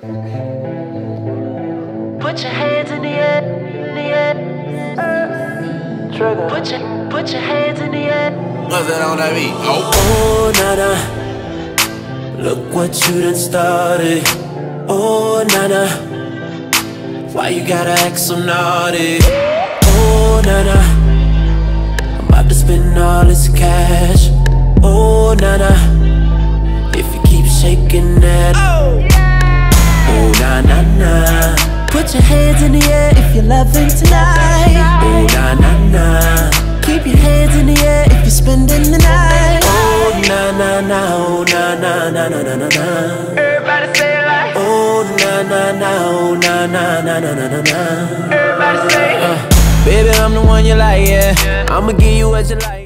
Put your hands in the air, in the air. Trigger. Put your hands in the air. What's that on that beat? Oh, nana, look what you done started. Oh, nana, why you gotta act so naughty? Oh, nana, I'm about to spend all this cash. Oh, nana, if you keep shaking that. Oh, na na na. Put your hands in the air if you're loving tonight. Oh, na na na. Keep your hands in the air if you're spending the night. Oh, na na na. Oh, na na na na na na na. Everybody say it like. Oh, na na na. Oh, na na na na na na na. Everybody say it. Baby, I'm the one you like, yeah. I'ma give you what you like.